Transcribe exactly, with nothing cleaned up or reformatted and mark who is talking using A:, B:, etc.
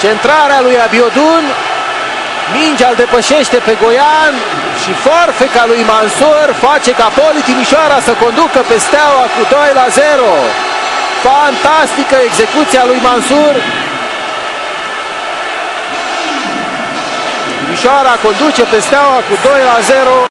A: Centrarea lui Abiodun. Mingea îl depășește pe Goian și forfeca lui Mansur face ca Poli Timișoara să conducă pe Steaua cu doi la zero. Fantastică execuția lui Mansur. Timișoara conduce pe Steaua cu doi la zero.